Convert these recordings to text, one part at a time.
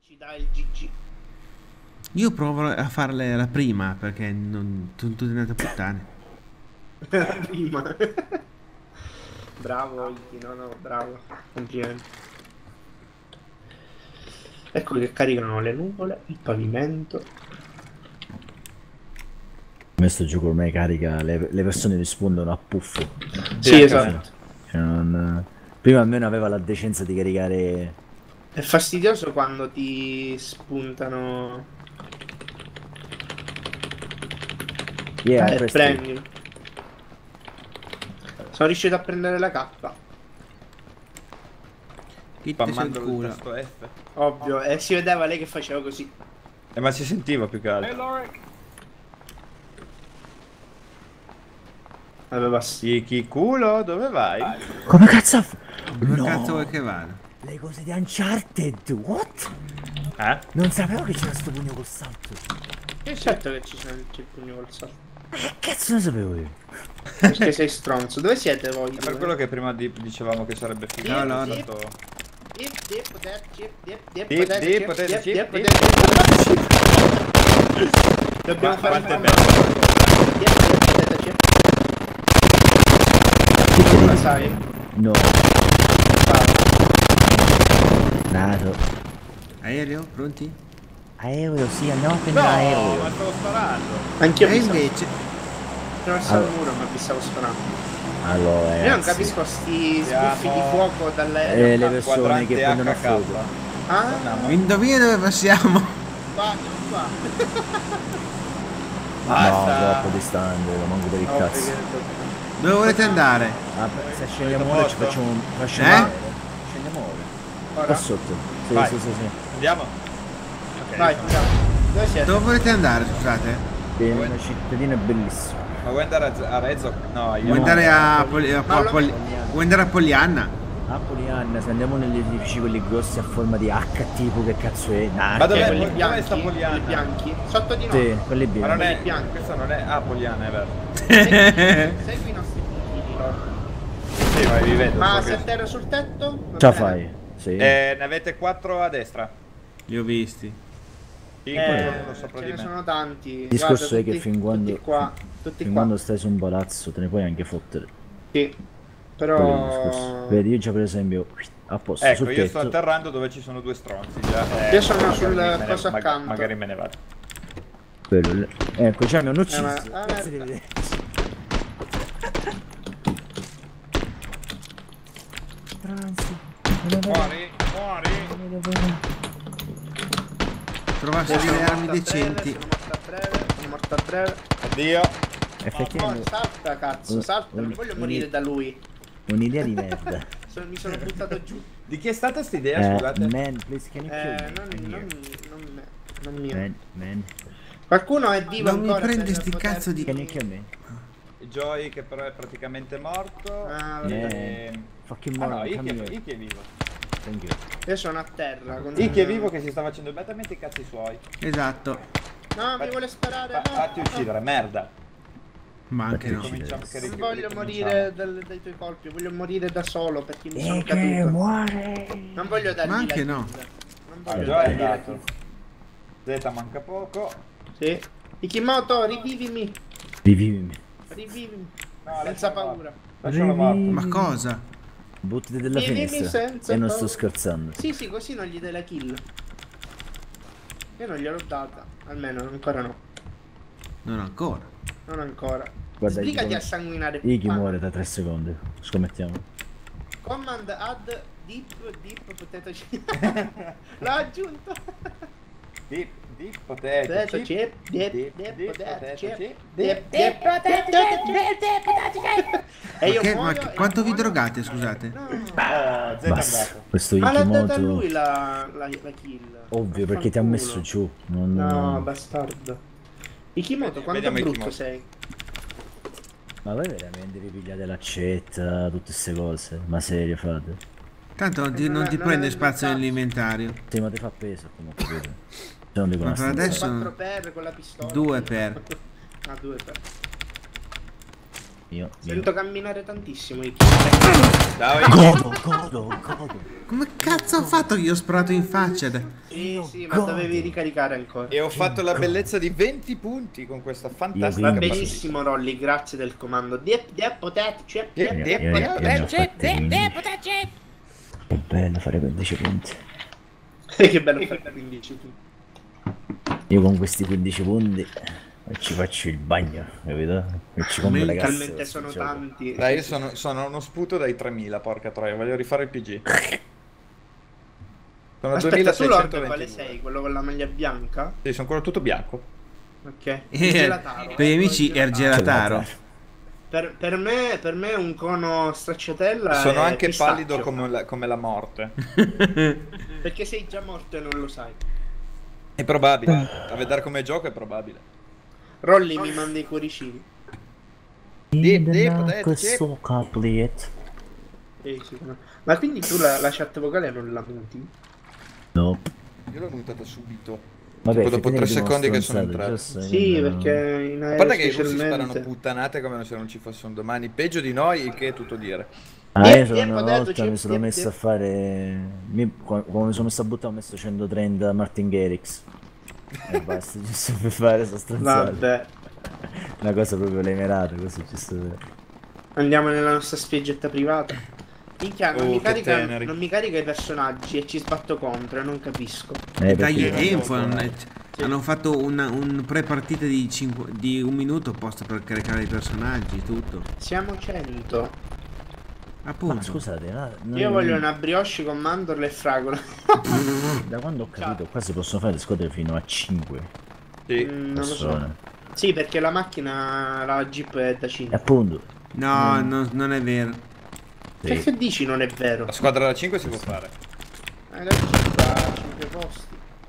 ci dai il GG. Io provo a farle la prima perché non sono tutte andate a puttane. Prima. Bravo Iki, no, bravo. Complimenti. Ecco che caricano le nuvole, il pavimento. Questo gioco ormai carica, le persone rispondono a puffo. Sì, esatto. Cioè, prima almeno aveva la decenza di caricare. È fastidioso quando ti spuntano. Prendilo. Sono riuscito a prendere la K. Chi te sul Spammando il culo. tasto F. Ovvio, e si vedeva lei che faceva così. Ma si sentiva più che altro. Aveva Chi culo, dove vai? Come cazzo? Dove No! cazzo vuoi che vada? Le cose di Uncharted, what? Eh? Non sapevo che c'era sto pugno col salto. È certo che c'è il pugno col salto. Che cazzo ne sapevo io? Perché sei stronzo. Dove siete voi? È per quello che prima dicevamo che sarebbe figo. No, no. Dobbiamo fare quanto è un bello. La sai? No, nato. Aereo, pronti? Aereo, sì, andiamo a No, prendere aereo. ma stavo sparando. Anch'io E mi sono invece... attraverso il muro, ma vi stavo sparando. Allora, Io non ragazzi, capisco sti Siamo- sbuffi di fuoco dall'aereo. le persone Quadrante che prendono a HK. fuoco. Ah, Indovina dove passiamo? qua. No, Basta. troppo distante, lo manco per il No, cazzo. perché- Dove volete andare? Vabbè, se scendiamo ora ci facciamo un... Scendiamo ora. Ora? Qua sotto. Sì, Vai. sì. Andiamo? Ok, Vai, diciamo. andiamo. Dove siete? Dove volete andare, scusate? Bene, una cittadina bellissima. Ma vuoi andare a Rezzo? No, io Vuoi andare a vuoi andare a Poglianna? A Polianna, se andiamo negli edifici quelli grossi a forma di H tipo, che cazzo è? Ma Quelli dov'è sta bianchi, Poliana? quelli bianchi. Sotto di noi. Sì, quelli Ma bianchi. non è Quelli bianchi. questa non è. Ah, Poliana, è vero. Segui i nostri puntini, loro. Sì, ma vi vedo. Ma so se che- atterra sul tetto? Va Ce la bene. fai? Sì. Ne avete 4 a destra. Li ho visti. Uno sopra Ce di ne me. sono tanti. Il discorso Guarda, è che fin quando, tutti fin qua. quando stai su un palazzo te ne puoi anche fottere. Sì. Quello è il Però discorso. Vedi, io già per esempio a posto Ecco, sul io sto tetto. atterrando dove ci sono due stronzi già. Io sono magari sul me ne- coso accanto. Magari me ne vado. Ecco, già mi hanno ucciso. ma- Cazzo di vedere. Transi. Muori, muori. Trovassi sono delle morto armi a breve, decenti. sono morto a breve. Addio. Effettivamente Salta cazzo, salta, non voglio morire da lui. un'idea di merda. Mi sono buttato giù. Di chi è stata sta idea, scusate? Man, please can you kill me? Non mio. Man, Qualcuno è vivo Non mi ancora prende per sti poterti- cazzo di... can you kill me? Joy che però è praticamente morto. Ah, Man, E... fucking Ah no, moron, come here. Iki è vivo. Thank you. Io sono a terra. Con... Iki è vivo che si sta facendo immediatamente i cazzi suoi. Esatto. No, mi vuole sparare. no. Fatti uccidere, merda. Ma anche no. Cominciamo che Non voglio morire dai tuoi colpi, voglio morire da solo perché mi sono Che caduto. muore. Non voglio dargli Ma anche la no. kill. Non Ah, voglio già è dargli la andato. kill. Z manca poco. Sì. Ikimoto, rivivimi. Rivivimi. Rivivimi. No, Senza lascialo paura. morto. Lascialo morto. Ma cosa? Buttati dalla Vieni finestra. senza E non sto paura. scherzando. Sì, così non gli dai la kill. Io non gliel'ho data. Almeno ancora no. Non ancora. Non ancora. Guarda, Sbrigati Iki a sanguinare. Iki Ah, muore da 3 secondi. Scommettiamo. Command add deep potato chip. L'ho aggiunto. Deep potato Potato chip. chip. Deep Deep potato potato chip. chip. Deep potato chip. E io Ma muoio. e quanto vi muoio. drogate, scusate? No. Oh, Z è Basta. andato. Questo Ma l'ha data Ikimoto. lui la kill. Ovvio, perché ti ha messo giù. Non... No, bastardo. Ikimoto, quanto Vediamo brutto Ikimoto. sei. Ma voi veramente vi pigliate l'accetta, tutte queste cose? Ma serio fate? Tanto non Non ti è prende del spazio cazzo. nell'inventario. Sì, ma ti fa peso comunque. Vedo. Se non dico Ma una per stronzata. adesso- 4 per con la pistola. 2 per. Ah, 2 per. Io. Sento camminare tantissimo i Ciao, Godo. Come cazzo ho fatto che gli ho sparato in faccia? Sì, ma dovevi ricaricare ancora. e ho fatto la bellezza di 20 punti con questa fantastica Va Io quindi- benissimo Rolly, grazie del comando. Che Che bello fare 15 punti. bello fare 15 punti. Io con questi 15 punti ci faccio il bagno, capito? E ci compro le casse. Talmente sono gioco. tanti. Dai, io sono uno sputo dai 3000, porca troia, voglio rifare il PG. Sono Aspetta, tu Lord 2622. quale sei? Quello con la maglia bianca? Sì, sono quello tutto bianco. Ok. Per Gelataro, gli amici Gelataro. Ergelataro. Per me un cono stracciatella Sono è anche pistacchio. pallido come la morte. Perché sei già morto e non lo sai. È probabile. A vedere come gioco è probabile. Rolly mi manda i cuoricini. Questo capliet. Sì. Ma quindi tu la chat vocale non la muti? No. Io l'ho mutata subito. Vabbè, Tipo dopo 3 effettivamente secondi che sono sono entrato. stronzate, Sì, giusto, perché in A aereo parte che i russi sparano specialmente. puttanate come se non ci fosse un domani. Peggio di noi, il che è tutto dire. Ah, io Tiep, una ho detto, volta mi sono tiep, messo tiep. a fare. Quando mi sono messo a buttare ho messo 130 Martin Garrix. E basta, giusto per fare sta stronzata. Vabbè, Una cosa proprio lemerata, così giusto per. andiamo nella nostra spiaggetta privata. Minchia, non, Oh, mi che carica, teneri. non mi carica i personaggi e ci sbatto contro e non capisco. Dagli Perché tempo. Hanno fatto un pre-partita di un minuto apposta per caricare i personaggi, tutto. Siamo 100. Ma Appunto. scusate, Io voglio una brioche con mandorle e fragola. da quando ho capito qua si possono fare le squadre fino a 5 Sì. Non lo so. persone. Sì, perché la macchina, la Jeep è da E 5. appunto, No, non è vero. sì. Che dici non è vero? La squadra da 5 si può fare. La Jeep ha 5 posti.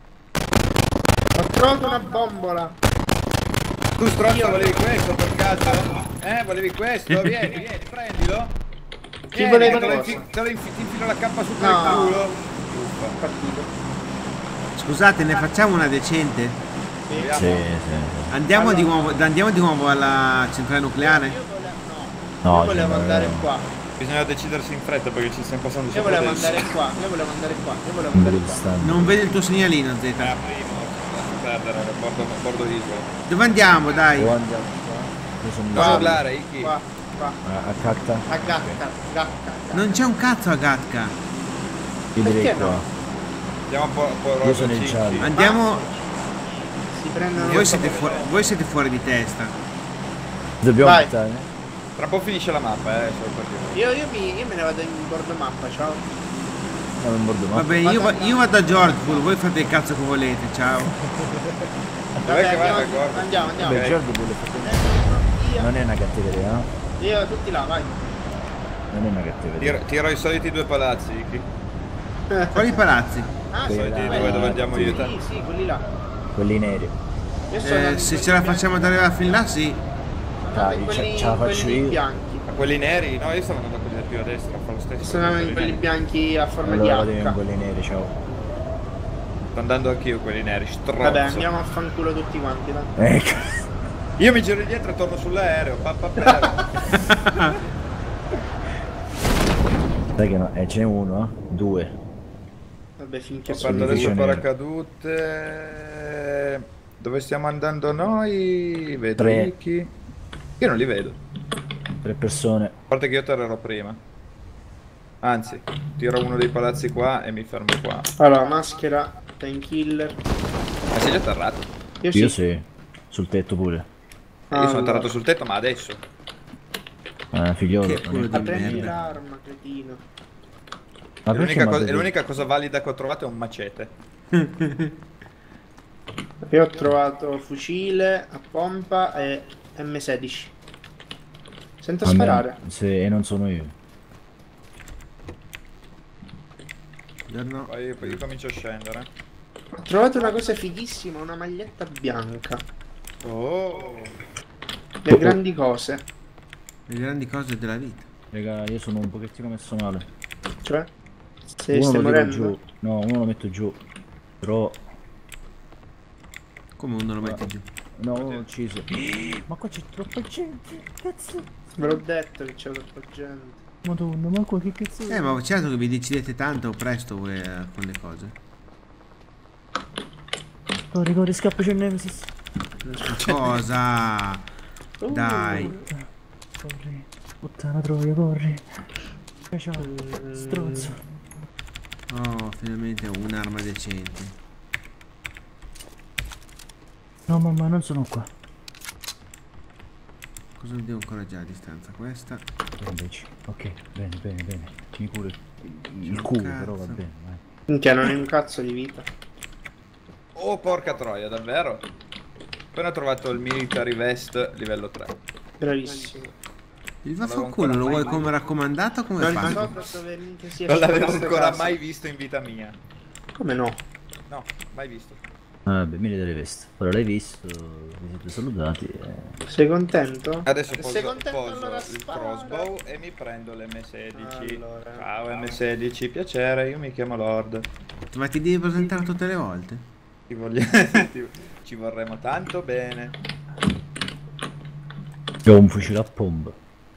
Ho trovato una bombola. Tu stronzo volevi questo per caso? Volevi questo? Vieni, prendilo. Chi voleva te lo cosa? ti infilo la cappa su per No. il culo. Partito. Scusate, ne facciamo una decente? Vediamo. Sì. Andiamo di nuovo alla centrale nucleare? Io volevo, No, io volevo cioè, andare qua. Bisogna decidersi in fretta perché ci stiamo passando Io sopra volevo adesso. andare qua. Io volevo andare qua. Io volevo non andare vedo qua. stanno. Non vedo il tuo segnalino, Z. Primo, lascia perdere, bordo isola. Dove andiamo, dai? O andiamo qua. Io sono Qua là. urlare, Iki. Qua. A cacca. A gatta. Non c'è un cazzo a Gatka. Io direi Perché qua. no? Andiamo un po' Io sono il giallo. Andiamo. Si prendono. Voi siete fuori di testa. Dobbiamo Vai. buttare. Tra un po' finisce la mappa, solo per dire. Io me ne vado in bordo mappa, ciao. No, non bordo Va bene, io vado a Georgetown, voi fate il cazzo che volete, ciao. Dov'è che vai, andiamo, Gordon? andiamo. Beh, Ok. Giorgio pure Via. non è una cattiveria, no? Io tutti là, vai. Non è una cattiveria. Tiro i soliti 2 palazzi, Iki. Quali palazzi? Ah, Quelli sì, là, quelli dove andiamo io e te? Sì, quelli là. Quelli neri. Io sto andando Se in ce la quelli facciamo ad arrivare fin là, sì. bianchi. Dai, ce la faccio quelli io. bianchi. Ma quelli neri? No, io stavo andando a quelli più a destra, fa lo stesso. Sto andando in quelli bianchi a forma Allora vado di in H. quelli neri, ciao. Sto andando anch'io quelli neri, stronzo. Vabbè, andiamo a fanculo tutti quanti, dai. Ecco. Io mi giro indietro e torno sull'aereo, Sai che no? Ce n'è uno, 2. Vabbè, finché Ho sono fatto adesso vicino. paracadute. Dove stiamo andando noi? Vedo 3. Iki. Io non li vedo. 3 persone. A parte che io terrò prima. Anzi, tiro uno dei palazzi qua e mi fermo qua. Allora, maschera, painkiller. Ma sei già atterrato? Io sì. Sul tetto pure. Io sono atterrato sul tetto, ma adesso. Figliolo. Che culo non è- di Prendi merda. l'arma, cretino. Ma perché L'unica cosa valida che ho trovato è un macete. Io ho trovato fucile a pompa e M16. Sento A me- sparare. Sì, e non sono io. No. Poi comincio a scendere. Ho trovato una cosa fighissima, una maglietta bianca. Oh. Le grandi cose. Le grandi cose della vita. Raga, io sono un pochettino messo male. Cioè? Se Uno stai lo tiro morendo? giù. No, uno lo metto giù. Però Come uno lo metti giù? No, ho ucciso. Ma qua c'è troppa gente. Cazzo. Ve l'ho detto che c'è troppa gente. Madonna, ma qua che cazzo è? Ma certo che vi decidete tanto presto voi con le cose. Corri, scappa, c'è Nemesis. Cosa? Dai. Corri. Puttana troia, corri. Ciao, stronzo. Oh, finalmente un'arma decente. No, mamma, non sono qua. Cosa ne devo ancora già a distanza? Questa. Invece. Ok, bene. Mi curo il culo, però va bene, vai. Minchia, non è un cazzo di vita. Oh, porca troia, davvero? Appena trovato il military vest livello 3. Bravissimo. Il vaffanculo lo vuoi come raccomandato o come Non so fatto? dove minchia sia. Non l'avevo questo ancora caso. mai visto in vita mia. Come no? No, mai visto. Vabbè, military vest. Ora l'hai visto, vi siete salutati. Sei contento? Adesso Se poso, sei contento, poso allora il spara. crossbow e mi prendo l'M16. Allora. Ciao M16, piacere, io mi chiamo Lord. Ma ti devi presentare tutte le volte? Ti voglio... Ci vorremmo tanto bene. Io ho un fucile a pompa.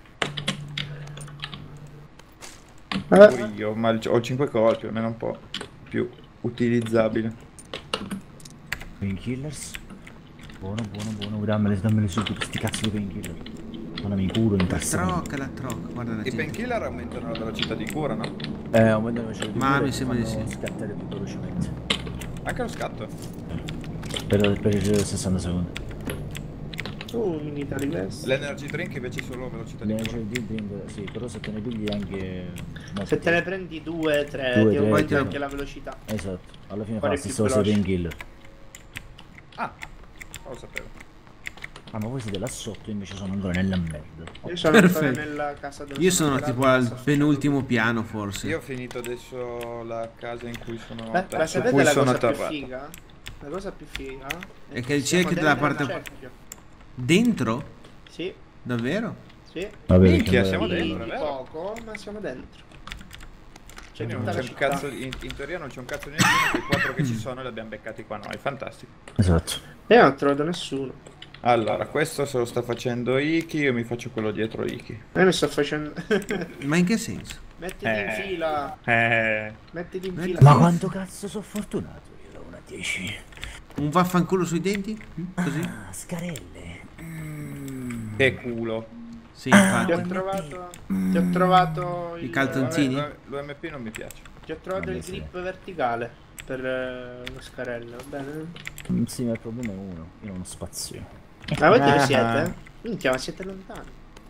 Io, ma ho 5 colpi, almeno un po' più utilizzabile. Painkillers. Buono. Dammeli subito, questi cazzo di painkiller. Non mi curo in La persona. troc, guarda la I gente. painkiller aumentano la velocità di cura, no? Aumentano la velocità di Ma cura mi e sembra di fanno sì. scattare più velocemente. Anche lo scatto. Per 60 secondi. Military vest. L'energy drink invece solo velocità di cura. L'energy drink, sì, però se te ne pigli anche... Se te ne prendi 2, 3, Due, ti tre, aumenta tre. anche la velocità. Esatto, alla fine fa Fare la più stessa cosa dei veloce. painkiller. Ah, non lo sapevo. Ah, ma voi siete là sotto, invece sono ancora nella merda. Io sono ancora Perfetto. nella casa dove Io sono tipo al entrato, penultimo piano forse. Io ho finito adesso la casa in cui sono, Ma su sapete cui la sono cosa più atterrato. figa? La cosa più figa È che il siamo cerchio dalla dentro parte- il cerchio. Dentro? Sì, Davvero? sì. Vabbè, Minchia, perché siamo allora- dentro, è Di vero? poco, ma siamo dentro. C'è Quindi non tutta c'è la un città. cazzo, in teoria non c'è un cazzo di nessuno, quei 4 che ci sono li abbiamo beccati qua noi, fantastico. Esatto. Io non ho trovato nessuno. Allora, questo se lo sta facendo Iki, io mi faccio quello dietro Iki. Io mi sto facendo... Ma in che senso? Mettiti in fila. Mettiti in fila. Ma quanto cazzo sono fortunato io da 1 a 10. Un vaffanculo sui denti? Così? Ah, scarelle. Che culo. Sì, Ti ho infatti. trovato... Ti ho trovato I calzonzini? L'UMP non mi piace. Ti ho trovato Vabbè, il sì. grip verticale per lo scarello, va bene? Sì, ma il problema è uno, io non ho spazio. Ma voi dove siete? Minchia, ma siete lontani.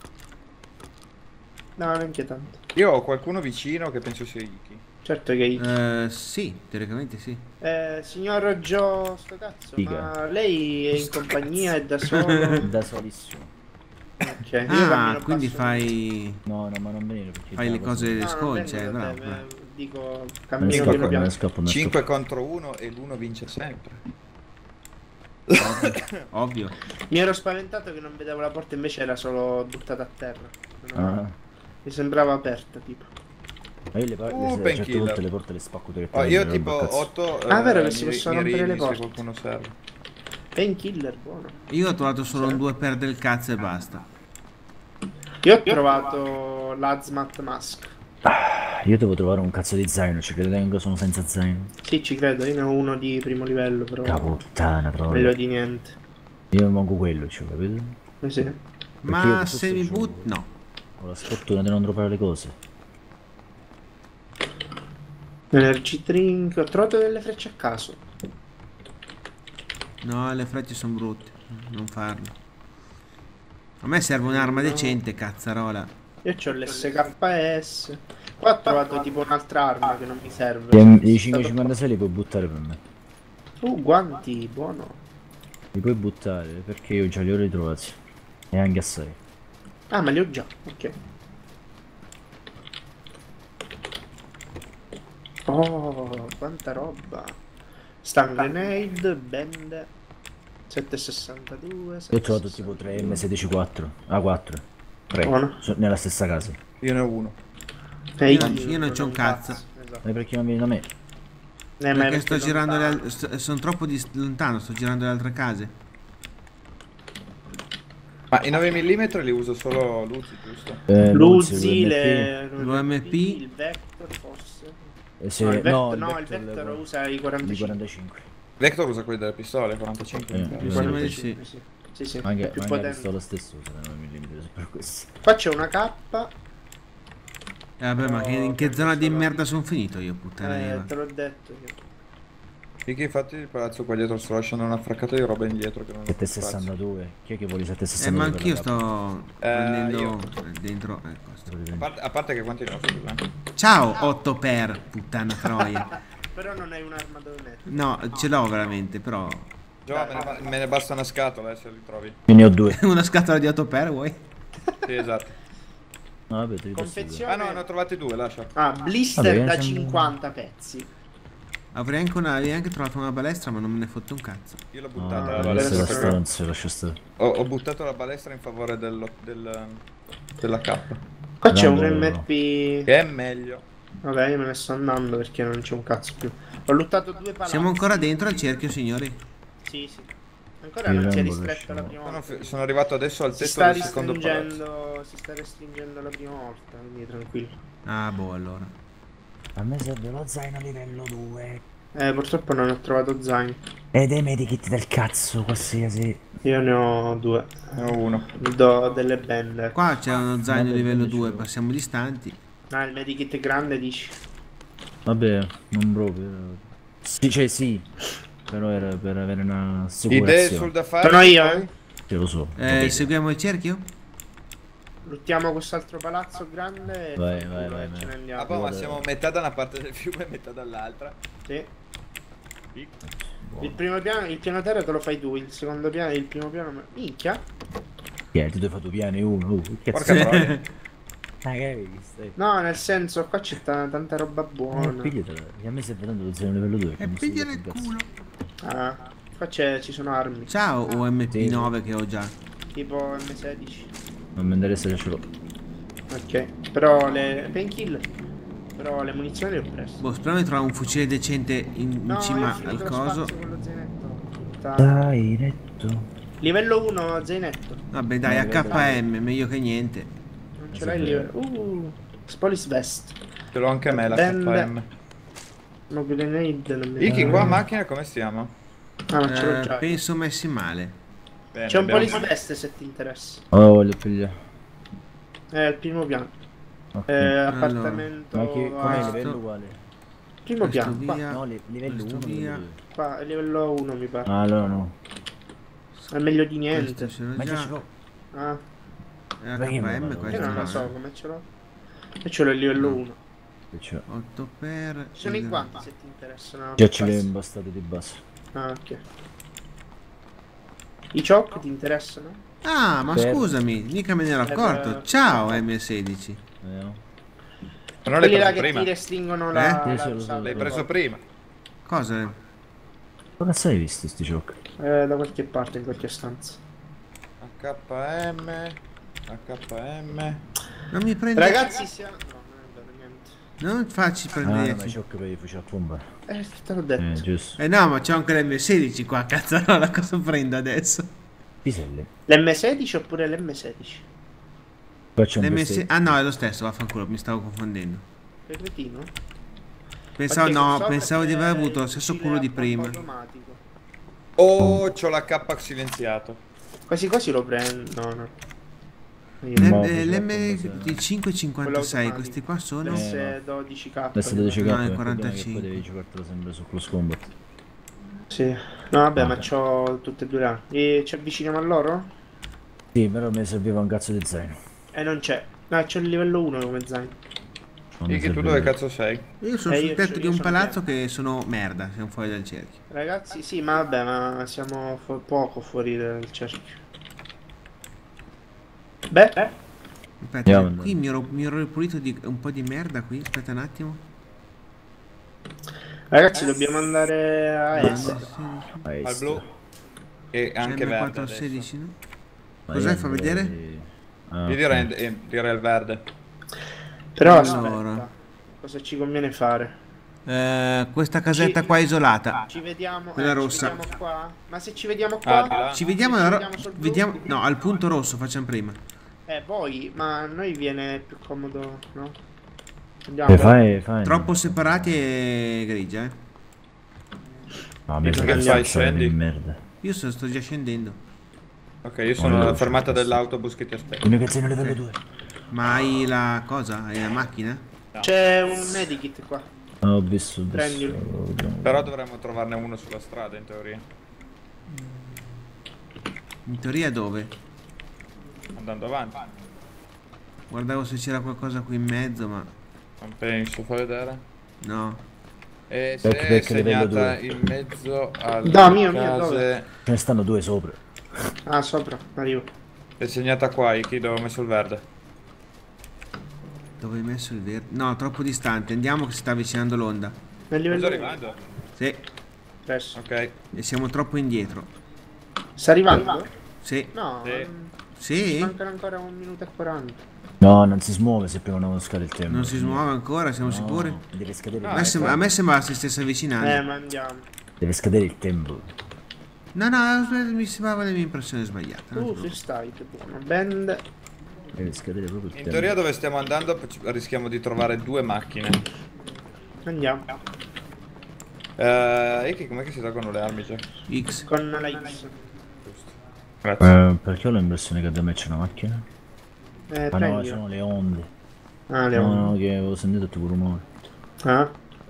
No, neanche tanto. Io ho qualcuno vicino che penso sia Iki. Certo che... Sì, teoricamente sì. signor Joe, sto cazzo, Figa. ma lei è in compagnia, è da solo? Da solissimo. Ok, io Ah, cammino quindi passo- fai... No, ma non venire perché... Fai le cose No, non scolce, vengo da bravo. te, bravo. dico, Me ne cammino scappo, piano me piano. ne scappo, 5 contro 1 e l'uno vince sempre. Ovvio. Mi ero spaventato che non vedevo la porta, invece era solo buttata a terra. Ah, Mi sembrava aperta, tipo. ma io le certe painkiller. volte le porte le spacco Oh, direttamente. io non tipo cazzo. 8 Ah, vero che si possono rompere le porte. se qualcuno serve. Painkiller, buono. Io ho trovato solo un 2 per del cazzo e basta. Io ho trovato l'Hazmat Mask. Io devo trovare un cazzo di zaino, ci credete che sono senza zaino? Sì, ci credo, io ne ho uno di primo livello, però Caputtana meglio proprio. di niente. Io manco quello, cioè, capito? Sì. io Ma questo se mi sto but... giocando. No. Ho la sfortuna di non trovare le cose. Energy drink, ho trovato delle frecce a caso. No, le frecce sono brutte. Non farlo. A me serve un'arma decente, cazzarola. Io ho l'SKS. Qua ho trovato tipo un'altra arma che non mi serve. I Stato- 556 li puoi buttare per me. Guanti, buono. Li puoi buttare perché io già li ho ritrovati. E anche assai. Ah, ma li ho già, ok. Oh, quanta roba. Stun grenade, bende. 762. Io ho trovato tipo 3 M16-4. A4. 3. Buono. Nella stessa casa. Io ne ho uno. Io non c'ho un cazzo. Esatto. Ma perché non vieni da me? Ma Perché è sto girando lontano. sono troppo lontano, sto girando le altre case. Ma i 9 mm li uso solo l'Uzi, giusto? L'Uzi, l'UMP, il Vector forse. Se... No, il Vector, no, il Vector usa i i 45. 45. Vector usa quelli delle pistole, 45. Eh, I sì. 45, sì. Sì, sì, Anche, più anche la potente. pistola stessa usa 9 mm per questo. Qua c'è una K. vabbè, ma in che zona di merda sono finito io, puttana Eva? Te l'ho detto io. Finché infatti il palazzo qua dietro sto lasciando una fraccata di roba indietro che non ho 762. Chi è che vuole 762? Ma per anch'io la sto prendendo io. dentro. Ecco, sto. A parte che quanti ne ho scusa? Ciao 8 per puttana troia. Però non hai un'arma dove mettere. No, ce l'ho veramente, però. Già, me ne basta una scatola se li trovi. Io ne ho 2. Una scatola di 8 per vuoi? Sì, esatto. No, vabbè, te li posso Confezione. Ah no, ne ho trovati 2, lascia. Ah, blister Vabbè, da sembra- 50 pezzi. Avrei anche trovato una balestra, ma non me ne fotte un cazzo. Io l'ho No, buttata. la balestra da però- stronzo, lascia stare. Ho buttato la balestra in favore della K. Qua c'è un Rambo, MP. Che è meglio. Vabbè, io me ne sto andando perché non c'è un cazzo più. Ho lottato 2 palazzi. Siamo ancora dentro al cerchio, signori. Sì, sì. Ancora Il non si è Rambo ristretta la lasciamo. prima volta. Sono arrivato adesso al Si tetto sta del secondo palazzo. restringendo. Si sta restringendo la prima volta, quindi tranquillo. Ah, boh, allora. A me serve lo zaino livello 2. Purtroppo non ho trovato zaino. E dei medikit del cazzo, qualsiasi. Io ne ho 2. Ne ho uno. Mi do delle bende. Qua c'è uno zaino Vabbè, livello dicevo. 2, passiamo distanti. Ah, il medikit grande dici? Vabbè, non proprio. Sì, cioè sì. Però era per avere una Idee sicurezza. sul da fare? Sono io, eh. Sì, lo so. capito. Seguiamo il cerchio? Lottiamo quest'altro palazzo grande e Vai, fanculo vai, e vai, ce vai. ne Ah, andiamo. boh, ma siamo metà da una parte del fiume e metà dall'altra. Sì. Buono. Il piano terra te lo fai tu, il secondo piano, il primo piano. Minchia. Chi è? Ti hai fatto piani uno? Che cazzo? Porca troia. Ah, che hai visto? No, nel senso, qua c'è tanta roba buona. Pigliatela. Che a me stai vedendo lo zaino livello 2. E pigliare il culo. Ah, qua ci sono armi. Ciao, o MP9 che ho già. Tipo M16. Non mi interessa che ce l'ho. Ok. Però le. Painkiller. Però le munizioni le ho prese. Boh, speriamo di trovare un fucile decente in No, cima io ho al finito lo coso. spazio con lo zainetto. Puttana. Dai, retto. Livello 1 zainetto. Vabbè, dai, No, AKM, meglio che niente. Non ce l'hai il livello. Spolis vest. Ce l'ho anche me la Bende. KM. No, grenade non mi Iki, qua a macchina come stiamo? Ah, ma ce l'ho già. Penso messi male. Bene, C'è un abbiamo- police vest se ti interessa. Oh, voglio pigliare. Il primo piano. Ok. Appartamento. Ma che com'è il questo- livello uguale? Primo questo piano. Qua, via. No, livello Questo 1 via. qua, è livello 1 mi pare. Ah, allora no. È meglio di Questo niente. ce l'ho Ma già ce già. l'ho. Ah, È Ma che mi AKM pare? io questo. non lo no, so eh. come ce l'ho. Io ce l'ho il livello No. 1. Che c'è? 8 per. Ci sono i guanti se ti interessano. Già ce l'ho imbastato di base. Ah, ok. I choc ti interessano? Ah, ma Per- scusami, mica me ne ero accorto. per- Ciao M16. Vediamo. Ma non l'hai Quelli là preso che prima? ti restringono la. Sì, la sì, lo so. salva. L'hai preso prima? Cosa? Ma cazzo hai visto sti giochi? Da qualche parte, in qualche stanza. AKM. AKM. Non mi prendi. Ragazzi, siamo. No, non è vero niente. Non facci Ah, prendere. no, ma giochi per i fucili a pompa. Te l'ho detto. Giusto. No, ma c'ho anche l'M16 qua, cazzarola, cosa prendo adesso? Piselli. L'M16 oppure l'M16? Qua c'è un L'M16. Ah no, è lo stesso, vaffanculo, mi stavo confondendo. Che cretino? Pensavo, Perché no, so pensavo di perché aver avuto lo il stesso fucile culo di a pompa prima. automatico. Oh, c'ho la K silenziato. Quasi quasi lo prendo. No, no. Io No, no. L'M556, questi qua sono. S12K. Adesso 12 No, k è il problema è che 45. poi devi giocartelo sempre su Close Combat. Sì. No, vabbè, ma Ok. c'ho tutte e due là. E ci avviciniamo a loro? Sì, però mi serviva un cazzo di zaino. Non c'è. No, c'è il livello 1 come zaino. Non mi Iki, tu serviva. dove cazzo sei? Io sono sul io tetto so- di io un sono palazzo che sono merda, siamo fuori dal cerchio. Ragazzi, sì, ma vabbè, ma siamo poco fuori dal cerchio. Beh, Aspetta, Andiamo, qui mi ero ripulito di un po' di merda qui, aspetta un attimo. ragazzi, dobbiamo andare a est. Ah, Al est. blu. E anche verde adesso. 416, no? Ma Cos'è? io Fa andrei- vedere? Ah, Io direi il verde. Però Allora. aspetta, cosa ci conviene fare? Questa casetta qua isolata. Ci vediamo. Quella Ci rossa. vediamo qua. Ma se ci vediamo Ah, di qua. là. Ci vediamo, Ci alla vediamo sul blu? vediamo. No, al punto rosso facciamo prima. Voi, ma a noi viene più comodo, no? Andiamo. Fai. Troppo separati e grigia, No, mi Che sa che fai, cazzo di scendi? merda. Io sto già scendendo. Ok, io sono alla fermata dell'autobus che ti aspetta. Il mio cazzino livello 2. Ma hai la cosa? Hai la macchina? C'è un medikit qua. Ho visto. Prendilo. Però dovremmo trovarne uno sulla strada in teoria. In teoria dove? Andando avanti. Guardavo se c'era qualcosa qui in mezzo, ma Non penso, fa vedere. no. E se è Backpack livello segnata 2. in mezzo alle No, mio, case... dove? Ce ne stanno 2 sopra. Ah, sopra, arrivo. È segnata qua, Iki, dove ho messo il verde. Dove hai messo il verde? No, troppo distante. Andiamo che si sta avvicinando l'onda. Nel Sto livello arrivando? Sì. Presso. Ok. E siamo troppo indietro. Sta arrivando? Sì. No, Sì. Sì? mancano ancora 1 minuto e 40. No, non si smuove se prima non scade il tempo. Non si smuove ancora, siamo No, sicuri? Deve scadere, Ah, A me sembrava si stesse avvicinando. Ma andiamo. deve scadere il tempo. No, mi sembrava le mie impressioni sbagliate. non ti preoccupare. Freestyle, buono. Band. Deve scadere proprio il In tempo. teoria dove stiamo andando rischiamo di trovare 2 macchine. Andiamo. Iki, com'è che si tolgono le armi già? X. Con la X. Grazie. Perché ho l'impressione che da me c'è una macchina? Ah no, Prendi. sono le onde. Ah, le No, onde. no, che avevo sentito tipo rumore. Ah.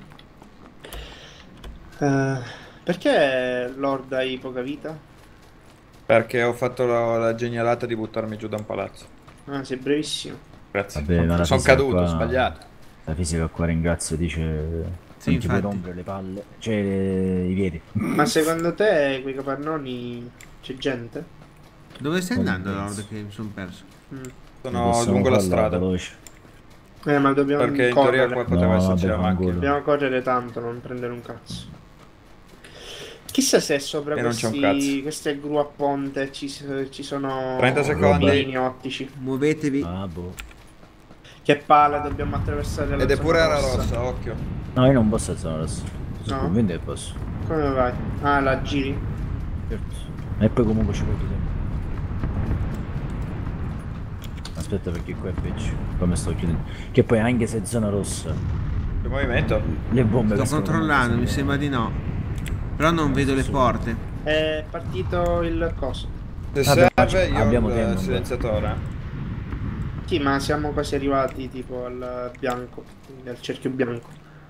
Perché Lord hai poca vita? Perché ho fatto la genialata di buttarmi giù da un palazzo. Ah, sei brevissimo. Grazie. Vabbè, ma la Sono fisica caduto, qua- ho sbagliato. La fisica qua ringrazio dice... Sì, non ti puoi infatti. rompere le palle. Cioè, i piedi. Ma secondo te quei capannoni c'è gente? Dove stai Non andando, penso. Lord? Che mi sono perso. Sono Possiamo lungo la farla strada. veloce. Ma dobbiamo Perché in teoria qua correre. poteva No, esserci la vabbè, macchina. fanculo. Dobbiamo correre tanto, non prendere un cazzo. Chissà se sopra E non c'è un queste gru a ponte ci sono 30 secondi. bambini ottici. Muovetevi. Ah, boh. Che palle, dobbiamo attraversare la Ed è zona pure era rossa. rossa, occhio. No, io non posso alzare adesso. Sono No? convinto che posso. Come vai? Ah, la giri? Certo. E poi comunque ci porto tempo. Aspetta perché qua è peggio. Qua mi sto chiudendo. Che poi anche se è zona rossa, Che movimento? le bombe Sto cascano controllando, comunque mi sembra di no. Però non vedo le porte. È partito il coso. Se Vabbè, serve io abbiamo ho tempo. il silenziatore. Sì, ma siamo quasi arrivati tipo al bianco, quindi al cerchio bianco.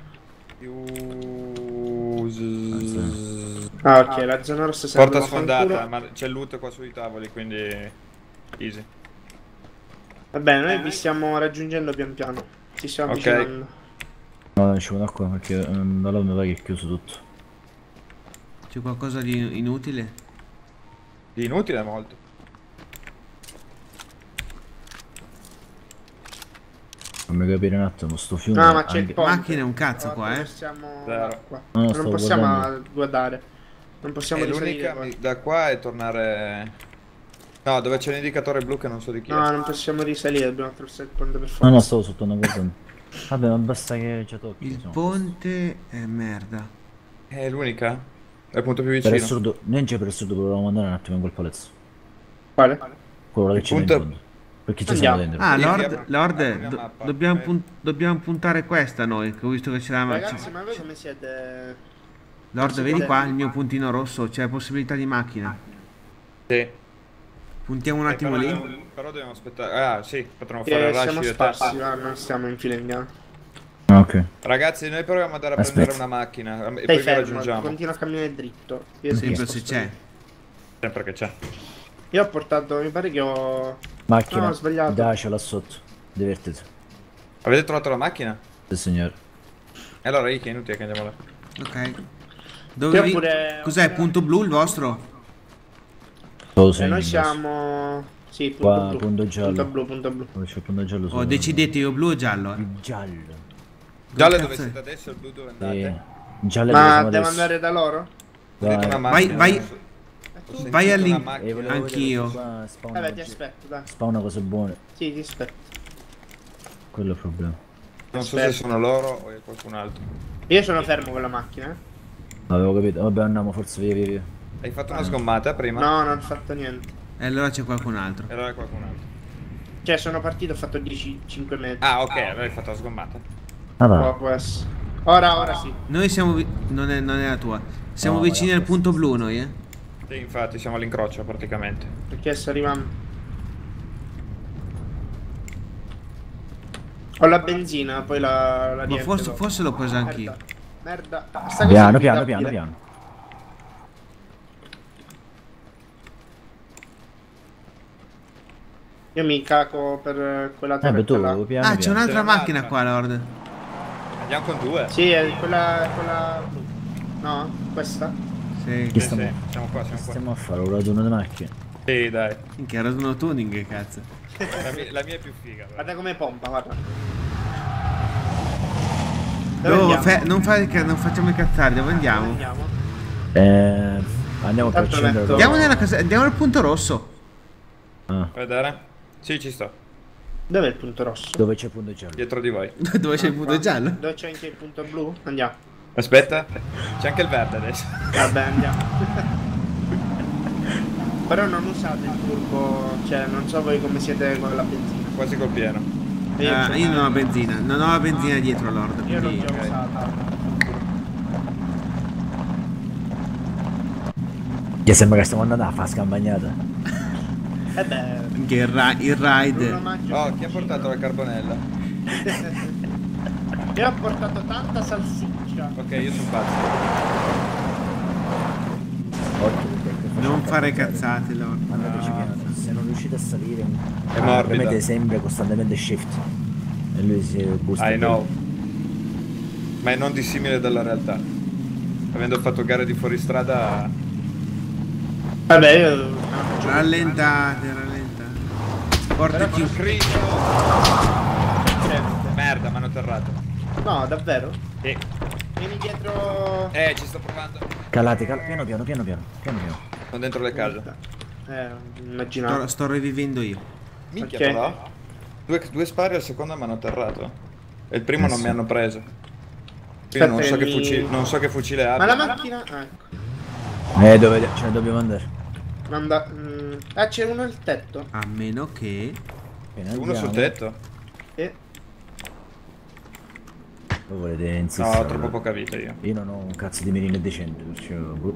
Ah, ok, la zona rossa serve Porta a sfondata, fanculo. ma c'è il loot qua sui tavoli, quindi easy. Va bene, noi vi stiamo raggiungendo pian piano. Ci stiamo Ok. avvicinando. No, ci vado qua perché da là mi va che è chiuso tutto. C'è qualcosa di inutile? Di inutile molto. Fammi capire un attimo, sto fiume. No, ma c'è il anche... ponte. Macchine è un cazzo qua, eh. Siamo Zero. l'acqua. No, Non stavo possiamo guardando. guardare. Non possiamo E risalire l'unica qua. da qua è tornare... No, dove c'è l'indicatore blu che non so di chi No, è. non possiamo risalire, dobbiamo attraversare il ponte per No, forza. no, stavo sotto una guardando. Vabbè, ma basta che ci tocchi. Il insomma. ponte è merda. È l'unica? È il punto più Per vicino. assurdo, non c'è per assurdo, volevamo andare un attimo in quel palazzo. Quale? Quello che Il c'è in punto- fondo. Perché ci siamo Andiamo. dentro. Ah, Sì, Lord, apri la Lord, mappa. dobbiamo puntare questa noi, che ho visto che c'è la Ragazzi, ma voi come siete? Lord, sì, vedi sì. qua il mio puntino rosso, c'è possibilità di macchina. Sì. Puntiamo un attimo però, lì. però dobbiamo aspettare. Ah, sì, potremmo fare il Siamo rush io e sparsi, te. va, non stiamo in fila indiana. Ah, ok. Ragazzi, noi proviamo ad andare a Aspetta. prendere una macchina e Stai poi vi fermo, raggiungiamo. continua a camminare dritto. Io Sempre mi se sposto c'è. lì. Sempre che c'è. Io ho portato, mi pare che ho... Macchina. No, ho sbagliato. Dai, ce l'ha sotto. Divertiti. Avete trovato la macchina? Sì, signore. E allora, Iki, è inutile che andiamo là. Ok. Dove Io vi... pure- Cos'è? Punto blu il vostro? Solo E noi siamo... Sì, punto Qua, blu. punto giallo. Punto blu, punto blu. Dove c'è il punto giallo O sopra. decidete io blu o giallo? Il giallo. Giallo cazzo dove è? siete adesso, il blu dove Sì. andate? Il giallo è dove Ma siamo devo adesso. andare da loro? Ho detto una Vai. macchina. vai- ho sentito vai una all'in- macchina. volevo Anch'io. vedere se qua spawna Vabbè, ti cose- aspetto, dai. spawna cose buone. Sì, ti aspetto. Quello è il problema. Non so se sono loro o è qualcun altro. Io sono fermo con la macchina, eh. Avevo capito. Vabbè, andiamo forse via. Hai fatto una sgommata prima? No, non ho fatto niente. E allora c'è qualcun altro. E allora qualcun altro. Cioè, sono partito, ho fatto 5 metri. Ah, ok, allora hai fatto la sgommata. Ah, va. Può essere. Ora sì. Noi siamo... non è la tua. Siamo No, vicini raga, al punto blu noi, eh. Sì, infatti siamo all'incrocio praticamente. Perché sto arrivando. Ho la benzina, poi la Ma riempio dopo. forse l'ho preso anch'io. Merda. Sta cosa Piano, è piano, guidabile. piano. Io mi caco per quella Beh, torretta tu, là. piano, Ah, c'è piano. un'altra C'è macchina un'altra. qua, Lord. Andiamo con due. Sì, è quella blu. No? Questa? Sì. Chi Sì, stiamo? sì, siamo qua, siamo qua. Stiamo a fare un raduno di macchine. Sì, dai. Minchia, era uno tuning, cazzo. La mia è più figa. però. Guarda come pompa, guarda. Dove No, andiamo? non facciamo incazzare, dove andiamo? Andiamo. Andiamo per Tanto accendere. metto- Andiamo nella casa, andiamo al punto rosso. Ah, Vuoi vedere? Sì, ci sto. Dov'è il punto rosso? dove c'è il punto giallo? Dietro di voi. Dove c'è il punto giallo? Dove c'è anche il punto blu? Andiamo. Aspetta. C'è anche il verde adesso. Vabbè, andiamo. Però non usate il turbo, cioè non so voi come siete con la benzina. Quasi col pieno. Io non ho benzina, non ho la benzina dietro, Lord. Io l'ho Quindi... già ok. usata. Che sembra che stiamo andando a fare scampagnata. Eh beh, Anche il Bruno ride. Maggio. Oh, chi ha portato la carbonella? Io ho portato tanta salsiccia. Ok, io sono pazzo. Non fare cazzate, Lord. Andateci piano. Se non riuscite a salire, morbida. premete sempre costantemente shift. E lui si busta. I know. Ma è non dissimile dalla realtà. Avendo fatto gare di fuoristrada. Vabbè, io... Rallentate. Portati un Cristo! Certo. Merda, mi hanno atterrato. No, davvero? Sì. Vieni dietro... Ci sto provando. Calate, piano. Sono dentro le case. Immaginavo. sto rivivendo io. Minchia, Ok. però. Due spari al secondo mi hanno atterrato. E il primo non sì. mi hanno preso. Quindi non so, Aspetta, non so che fucile Ma abbia. la macchina... Ah, ecco. Dove ce ne dobbiamo andare? Ah, c'è uno al tetto. A meno che... Appena Uno sul andiamo. tetto? E... Voi volete insistere? No, ho troppo poca vita io. Io non ho un cazzo di mirino decente, perciò...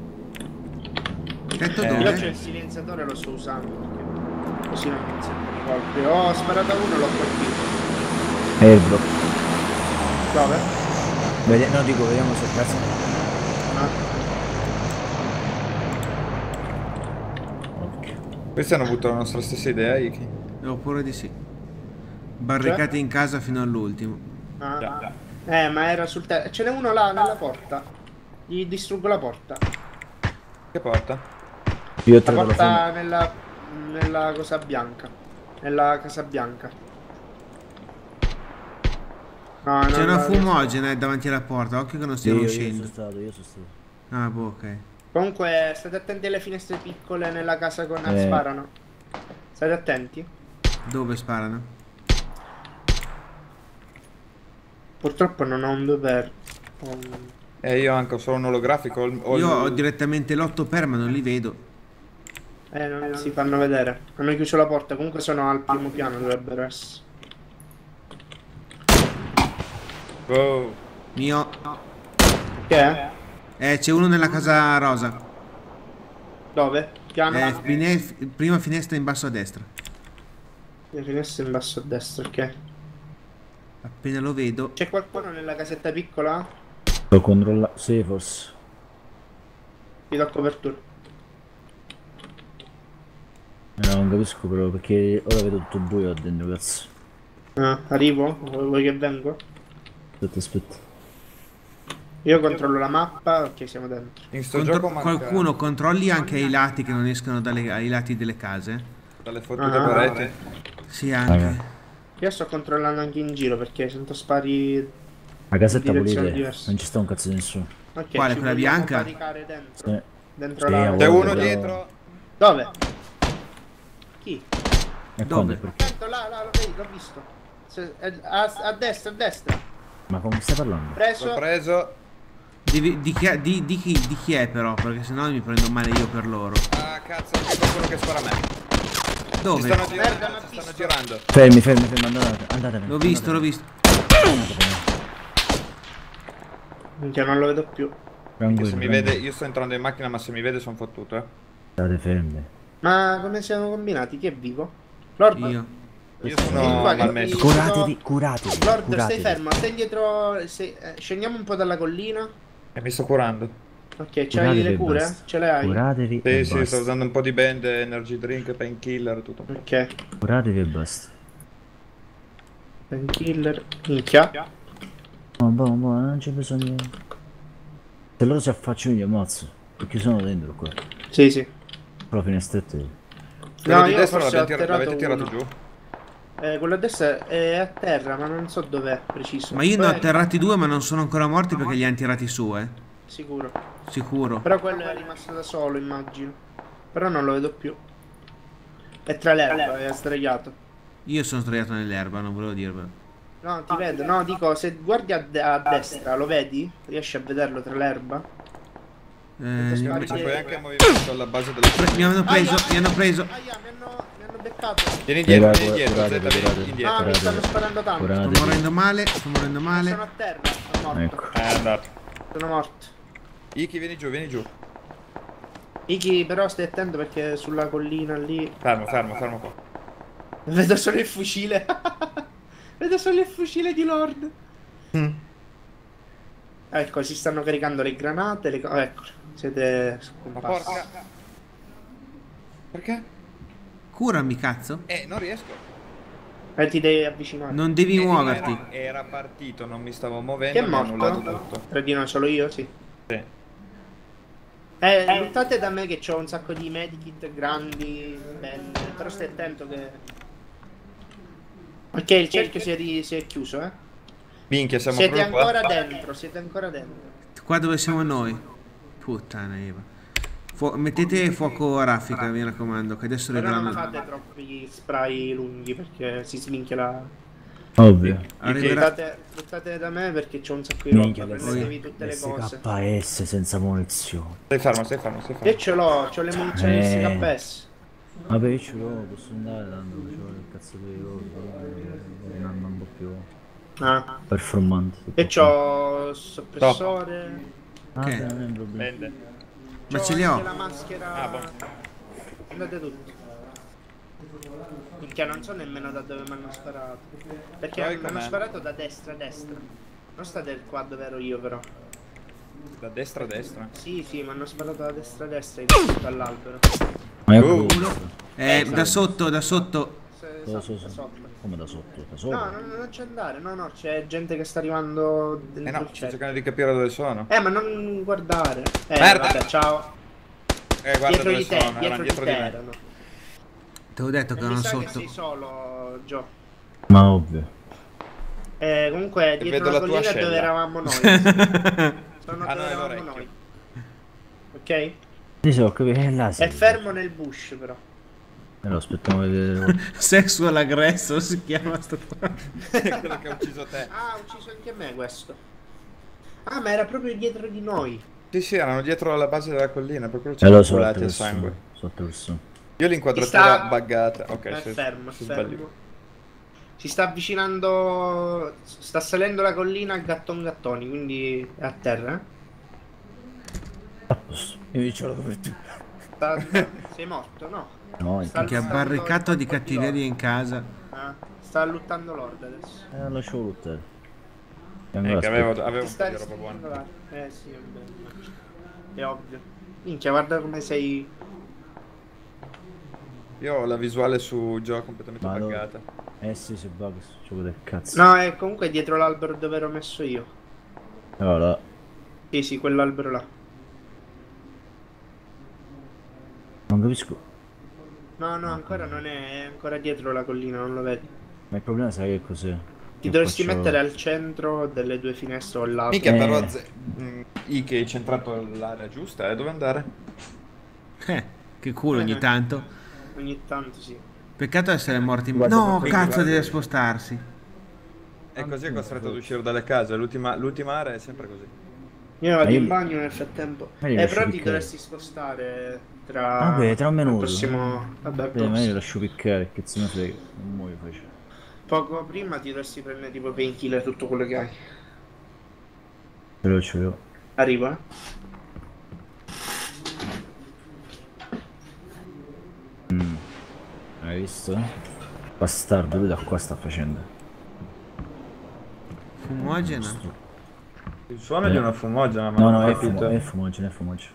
Tetto Io c'ho dove? il silenziatore, lo sto usando. Perché così non mi sentono i colpi. Oh, ho sparato a uno, l'ho colpito. Airdrop. Dove? No, dico, vediamo se cazzo... Ah. Ok. Questi hanno avuto la nostra stessa idea, Iki. Oppure di sì. Barricati in casa fino all'ultimo. Ah, Già, ah. Ma era sul tetto. Ce n'è uno là nella porta. Gli distruggo la porta. Che porta? Io ho La trovato la porta nella cosa bianca. Nella casa bianca. No, C'è non una la- fumogena davanti alla porta, occhio che non stiano Io uscendo. sono stato. Ah, boh, ok. Comunque state attenti alle finestre piccole nella casa con sparano. State attenti. Dove sparano? Purtroppo non ho un dover. Io anche ho solo un olografico. Io ho direttamente l'8 per ma non li vedo. Non si fanno vedere. Hanno chiuso la porta. Comunque sono al primo piano, dovrebbero essere. Oh. Mio. Che è? C'è uno nella casa rosa. Dove? Piano? Prima finestra in basso a destra. Le finestre in basso a destra, ok. Appena lo vedo. C'è qualcuno nella casetta piccola? Sto controllando. Sì, forse. Ti do copertura. No, non capisco però perché ora vedo tutto buio dentro, cazzo. Ah, arrivo? Vuoi che vengo? Aspetta. Io controllo la mappa, ok, siamo dentro. In sto gioco manca Qualcuno controlli anche i lati che non escono ai lati delle case? dalle fottute Ah. pareti. Sì, anche. Io sto controllando anche in giro perché sento spari. La casetta Direzioni pulita. diverse. Non ci sta un cazzo di nessuno. Ok, Quale, ci quella vogliamo bianca? barricare dentro. Sì. Dentro Sì, la. a C'è volte uno però- dietro. Dove? Chi? E Dove? quando? Perché? Attento, là, lo vedi, l'ho visto. A destra, a destra. Ma come stai parlando? L'ho Preso. preso. Di chi è però? Perché sennò mi prendo male io per loro. Ah, cazzo, c'è qualcuno che spara a me. Si Dove? stanno girando, Merda, m'ha si stanno visto. girando. Fermi, andatevene. L'ho visto. Minchia, non lo vedo più. Perché se mi vede, Tranquillo. io sto entrando in macchina, ma se mi vede sono fottuto, State fermi. Ma come siamo combinati? Chi è vivo? Lord? Io. Io Vieni sono qua che malmesso. Curatevi. Lord, stai fermo, stai indietro. Scendiamo un po' dalla collina. E mi sto curando. Ok, c'hai Curatevi le e cure? basta. Ce le hai? Curatevi Sì, e sì, sto basta. usando un po' di band, energy drink, painkiller, tutto un po'. Ok. Curatevi e basta. Painkiller. Minchia. Boh, non c'è bisogno. Se loro si affacciano gli ammazzo. Perché sono dentro qua. Sì, sì. Però finestrette. Quello No, di io destra forse ho atterrato l'avete tirato uno. giù? Quello a destra è a terra, ma non so dov'è preciso. Ma io ne ho Poi- atterrati 2 ma non sono ancora morti perché li hanno tirati su, Sicuro. Sicuro. Però quello è rimasto da solo, immagino. Però non lo vedo più. È tra l'erba, è sdraiato. Io sono sdraiato nell'erba, non volevo dirvelo. No, ti vedo. No, dico, se guardi a destra, lo vedi? Riesci a vederlo tra l'erba? Io Spari invece dietro. poi anche a movimento alla base della... Mi hanno preso. Aia, mi hanno beccato. Vieni indietro, vieni Curate, indietro, Z, curate. vieni Ah, indietro. mi stanno sparando tanto. Curate. Sto morendo male. Sono a terra, sono morto. Ecco. È andato. Sono morto. Iki, vieni giù, vieni giù. Iki, però stai attento perché sulla collina lì Fermo qua. vedo solo il fucile. Vedo solo il fucile di Lord. Ecco, si stanno caricando le granate. Ecco, siete Ma scomparsi. porca... Perché? Curami, cazzo. Non riesco. Ti devi avvicinare. Non devi muoverti. Era partito, non mi stavo muovendo, Chi è mi ha annullato morto? tutto. Tra di noi solo io, sì. Sì. Luttate da me che ho un sacco di medikit grandi, belle, però stai attento che... Ok, il cerchio si è chiuso, eh. Minchia, siamo Siete proprio ancora qua. dentro, siete ancora dentro. Qua dove siamo noi. Puttana Eva. Mettete fuoco a raffica, mi raccomando, che adesso Però non regolano. fate troppi spray lunghi perché si sminchia la... Ovvio. Arriverà. Luttate da me perché c'ho un sacco di roba, Minchia, prendetevi tutte le cose. SKS senza munizioni. Stai fermo. Io ce l'ho, c'ho le munizioni SKS. Vabbè, io ce l'ho, posso andare tanto, c'ho il cazzo di loro. Un po' più Ah. performante. E c'ho soppressore. Ah, Che? non è un problema. Bende. Ma C'ho ce li anche ho. la maschera. Ah, boh. Andate tutti. Minchia, non so nemmeno da dove mi hanno sparato. Perché Poi mi hanno com'è? sparato da destra a destra. Non state qua dove ero io però. Da destra a destra. Sì, mi hanno sparato da destra a destra in fondo all'albero. Ma io Oh. Da sotto. Da so. sotto. Come da sotto? Da No, sopra? non c'è andare, no, c'è gente che sta arrivando dentro No, il sto cielo. cercando di capire dove sono. Ma non guardare. Merda! Vabbè, ciao. Guarda Dietro dove di te, sono, erano dietro di dietro te di me. erano. Te l'ho detto che Mi erano sa che sotto. sei solo, Gio. Ma ovvio. Comunque, dietro vedo la la tua collina è ascella. dove eravamo noi. Sono Ah, dove no, è eravamo l'orecchio. noi. Ok? Sì, so, capito, è là. È fermo nel bush, però. Allora, aspettiamo di vedere. Sexual aggressor si chiama sto qua. Quello che ha ucciso te. Ah, ha ucciso anche me questo. Ah, ma era proprio dietro di noi. Sì, erano dietro alla base della collina, per quello E c'è lo il so, culati al sangue. sotto il su. Io l'inquadratura Sta- buggata. Ok, È se- fermo, è se fermo. sbaglio. Si sta avvicinando. Sta salendo la collina a gattoni, quindi è a terra. A posto. Io ce l'ho copertura. Sei morto, no? No, Sta Che ha luttando barricato di un po' cattiveria in Lord. casa. Sta luttando Lord adesso. lascio buttare. Che avevo un Sta po' di roba buona. rischiando là. Sì, vabbè, immagino. È ovvio. Minchia, guarda come sei. Io ho la visuale su Joe completamente Ma dove? buggata. Sì, se bug, c'è del cazzo. No, è comunque dietro l'albero dove ero messo io. Allora, Sì, quell'albero là. non capisco. No, ancora non è ancora dietro la collina, non lo vedi. Ma il problema sai che cos'è? Ti dovresti mettere al centro delle due finestre o al lato. Mica però Ike hai centrato l'area giusta, dove andare? Che culo ogni tanto. Ogni tanto sì. Peccato essere morti in... Guarda, No, guarda, cazzo, guarda. deve spostarsi. è così, è costretto ad uscire dalle case. L'ultima area è sempre così. Io vado Ma io- in bagno nel frattempo. Ma io lascio Però ti piccare. dovresti spostare tra... Vabbè, tra un il minuto. prossimo... Vabbè, Ma io prossimo. lascio piccare, che se ne frega. Non muoio faccio. Poco prima ti dovresti prendere tipo painkiller tutto quello che hai. Ce l'ho. Arriva, eh? Hai visto? Bastardo, lui da qua sta facendo. Fumogena. Il suono è di una fumogena, ma No, non no, ho è capito. fumogeno, è fumogeno.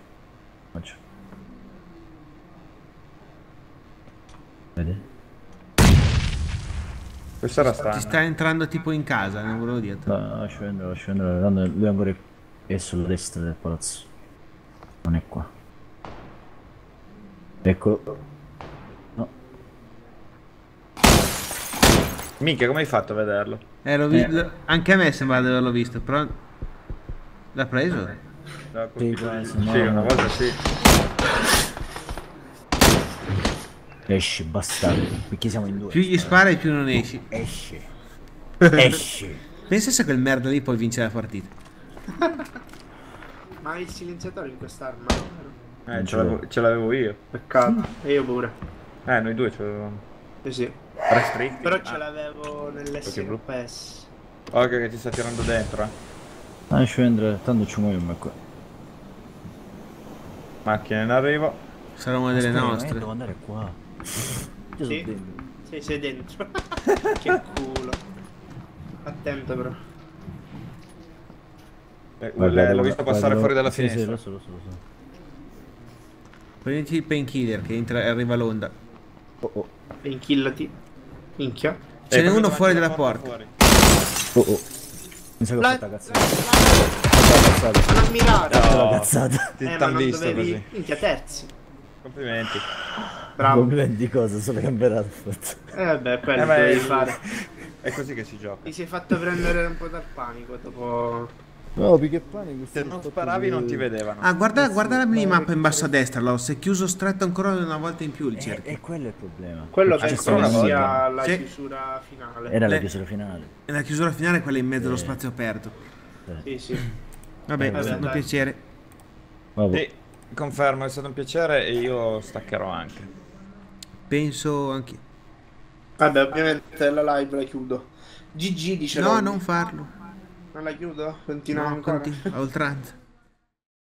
Vedi? Questo era Ti strano. sta entrando tipo in casa, non volevo dire. No, no, lascio andare. Tanto lui ancora è sulla destra del palazzo. Non è qua. Eccolo. No. Minchia, come hai fatto a vederlo? Anche a me sembra di averlo visto, però... L'ha preso? L'ha Sì, colpito di- quasi, no, sì, una no. volta sì. Esci, bastardo. Perché siamo in due. Più gli spara e più non esci. Esci. Esci. Pensa se quel merda lì poi vince la partita. Ma hai il silenziatore in quest'arma, no? Non Ce l'avevo io. Peccato. E io pure. Noi due ce l'avevamo. Sì. Restritti. Però ce l'avevo blu. nell'SPS. Occhio che ti sta tirando dentro, Lascio andare, tanto ci muoviamo qua. Macchina in arrivo. Sarà una delle Aspetta, nostre. devo andare qua. Io sono Sì? dentro. Sì, sei dentro. Che culo. Attento però. L'ho visto passare fuori dalla Sì, finestra. sì, lo so. Prenditi il painkiller che arriva l'onda. Oh. Painkillati. Minchia. Ce n'è proprio uno davanti fuori alla della porta. fuori. Mi sa che ho La- fatto la cazzata. Ma non mirare. La No, cazzata. ti ma t'han non visto dovevi... così. Minchia, terzi. Complimenti. Bravo. Complimenti di cosa? Solo campionato ho fatto. Vabbè, quello ma dovevi è- fare. È così che si gioca. Ti sei fatto prendere un po' dal panico dopo... No, perché panico. Se non sparavi non ti vedevano. Ah, guarda la minimappa in basso a destra, allora, si è chiuso stretto ancora una volta in più il cerchio. E quello è il problema. Quello Perché penso c'è che stato un sia modo. la Sì. chiusura finale. Era la Le- chiusura finale. E la chiusura finale è quella in mezzo allo spazio aperto. Sì, sì. Vabbè, Vabbè, è stato un dai. piacere. Vabbè. Sì, confermo, è stato un piacere e io staccherò anche. Penso anche. Vabbè, ovviamente la live la chiudo. GG dice No, Robby. non farlo. Non la chiudo? Continuiamo No, ancora? continua, a oltranza.